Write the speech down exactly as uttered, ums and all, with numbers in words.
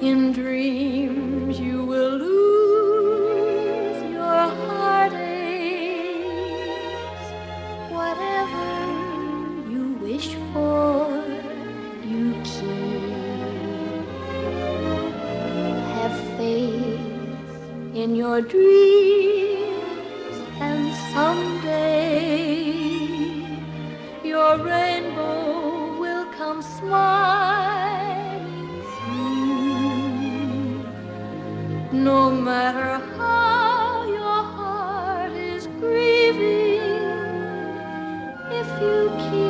In dreams you will lose your heartaches. Whatever you wish for, you keep. Have faith in your dreams, and someday your rainbow will come smiling through. No matter how your heart is grieving, if you keep